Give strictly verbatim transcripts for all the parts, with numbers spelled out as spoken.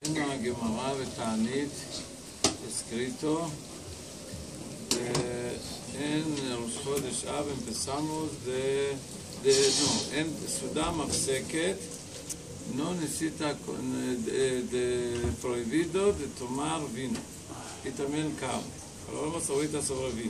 En la Gemara Betanit escrito de, en Rosh Chodesh Av empezamos de, de no, en Sudá Mafseket no necesita de, de prohibido de tomar vino y también carne. Pero vamos ahorita sobre vino.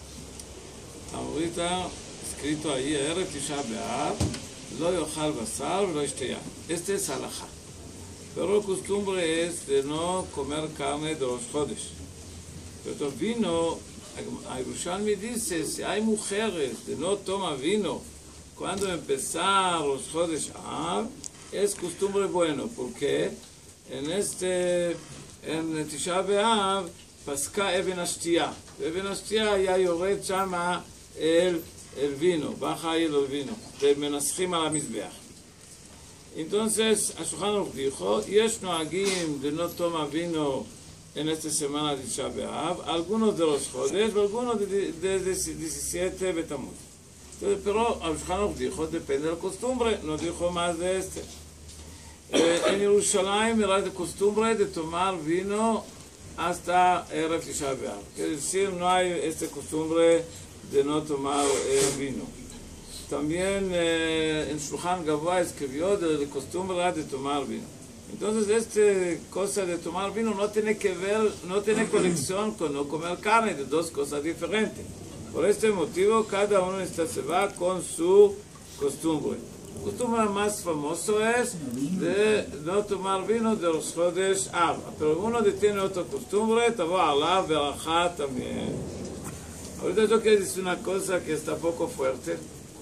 Ahorita escrito ahí Erev Tisha B'Av lo yochal basar velo yishteya. Este es halajá. Pero la costumbre es de no comer carne de los Chodesh. Pero vino, a Yerushalmi dice, si hay mujeres que no toman vino cuando empezar los Chodesh Av, es costumbre bueno, porque en este, en Tisha B'Av, pasca Eben Ashtiyah. Eben Ashtiyah ya yored shama el, el vino, baja ahí el vino, de menasjim a la mizbeach. Entonces, Shulchan Aruch dijo, yesh noagim de no tomar vino en esta semana de Tisha B'Av, algunos de los Chodesh, algunos de, de, de diecisiete Betamuz. Entonces, pero Shulchan Aruch dijo, depende de la costumbre, no dijo más de este. Eh, en Jerusalén era de costumbre de tomar vino hasta Erev Tisha B'Av. Es decir, no hay esta costumbre de no tomar eh, vino. También eh, en Shulchan Gavua escribió de la costumbre de tomar vino. Entonces, esta cosa de tomar vino no tiene que ver, no tiene conexión con no comer carne, de dos cosas diferentes. Por este motivo, cada uno está, se va con su costumbre. La costumbre más famosa es de no tomar vino de los Chodesh Av. Pero uno tiene otra costumbre, tavo alav verajá también. Ahorita yo quiero decir una cosa que está poco fuerte.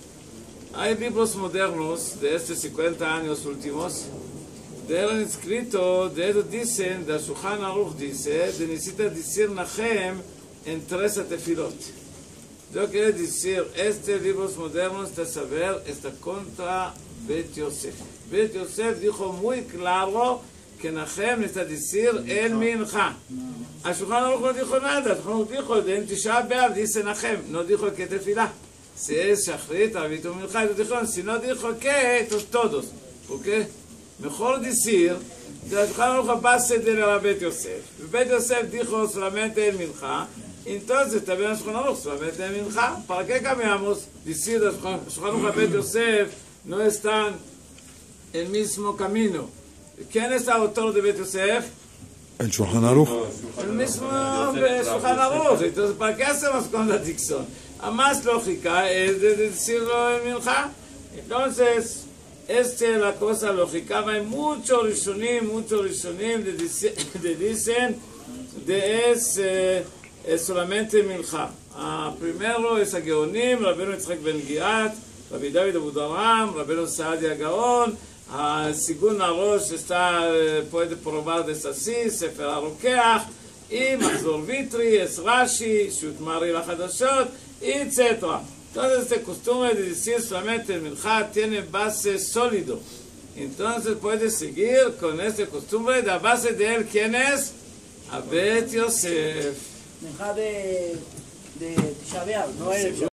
Hay libros modernos de estos cincuenta años últimos, de él escrito, de ellos dicen, de Shulchan Aruch dice, de necesita decir Nachem en tres tefilot. Yo quiero decir, estos libros modernos de saber está contra Bet Yosef. Bet Yosef dijo muy claro que Nachem necesita decir el Mincha. A Shulchan Aruch no dijo nada, Shulchan Aruch dijo, de en Tisha B'Av dice Nachem, no dijo que tefilá. Si es Shachrit, Arvit o Mincha, si no dijo que, entonces todos. ¿Por qué? Mejor decir que la Shulchan Aruch base de la Bet Yosef. Bet Yosef dijo solamente el Mincha, entonces también la Shulchan Aruch solamente el Mincha. ¿Para qué cambiamos? Decir que la Shulchan Aruch y Bet Yosef no están en el mismo camino. ¿Quién es el autor de Bet Yosef? El Shulchan Aruch. El mismo Shulchan Aruch. Entonces, ¿para qué hacemos contradicción? La más lógica es de decirlo en Mincha. Entonces, esta es la cosa lógica. Hay muchos rishonim, muchos rishonim de, de dicen de es, eh, es solamente Mincha. Ah, primero es a Geonim, Rabbeinu Yitzchak Ben Giat, Rabbi David Abudaram, Rabbeinu Saadia Gaon. El segundo Arosh está, puede probar de así, Sefer HaRokeach, y Mahzor Vitri, es Rashi, Shut Mari la Hadashot, etcétera. Entonces, esta costumbre de decir solamente el Mincha tiene base sólido. Entonces, puede seguir con esta costumbre. La base de él, ¿quién es? Bet Yosef. Mincha de, de Tisha B'Av, no es